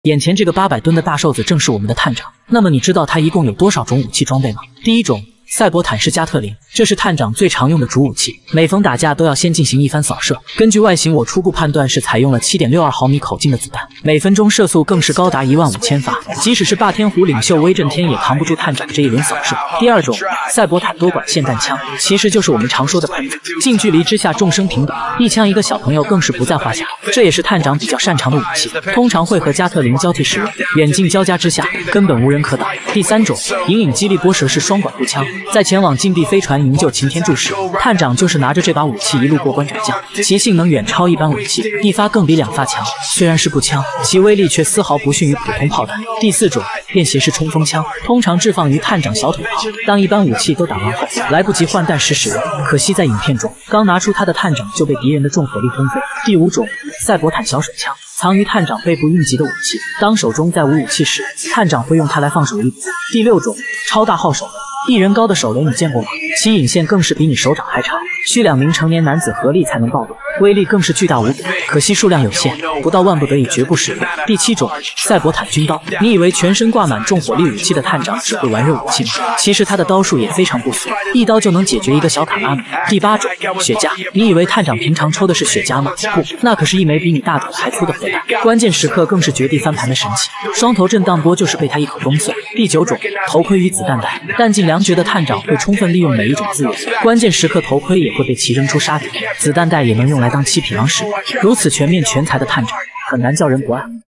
眼前这个800吨的大瘦子正是我们的探长。那么你知道他一共有多少种武器装备吗？第一种。 赛博坦式加特林，这是探长最常用的主武器。每逢打架都要先进行一番扫射。根据外形，我初步判断是采用了7.62毫米口径的子弹，每分钟射速更是高达15000发。即使是霸天虎领袖威震天也扛不住探长这一轮扫射。第二种，赛博坦多管霰弹枪，其实就是我们常说的喷子。近距离之下众生平等，一枪一个小朋友更是不在话下。这也是探长比较擅长的武器，通常会和加特林交替使用，远近交加之下，根本无人可挡。第三种，隐隐激励波蛇式双管步枪。 在前往禁闭飞船营救擎天柱时，探长就是拿着这把武器一路过关斩将，其性能远超一般武器，一发更比2发强。虽然是步枪，其威力却丝毫不逊于普通炮弹。第四种，便携式冲锋枪，通常置放于探长小腿旁。当一般武器都打完后，来不及换弹时使用。可惜在影片中，刚拿出它的探长就被敌人的重火力轰飞。第五种，赛博坦小手枪。 藏于探长背部应急的武器，当手中再无武器时，探长会用它来放手一搏。第六种，超大号手雷，1人高的手雷你见过吗？其引线更是比你手掌还长，需2名成年男子合力才能爆动，威力更是巨大无比。可惜数量有限，不到万不得已绝不使用。第七种，赛博坦军刀。你以为全身挂满重火力武器的探长只会玩热武器吗？其实他的刀术也非常不俗，一刀就能解决一个小卡拉米。第八种，雪茄。你以为探长平常抽的是雪茄吗？不，那可是一枚比你大腿还粗的核弹。 关键时刻更是绝地翻盘的神器，双头震荡波就是被他一口崩碎。第九种，头盔与子弹袋，弹尽粮绝的探长会充分利用每一种资源，关键时刻头盔也会被其扔出杀敌，子弹袋也能用来当七匹狼使用。如此全面全才的探长，很难叫人不爱。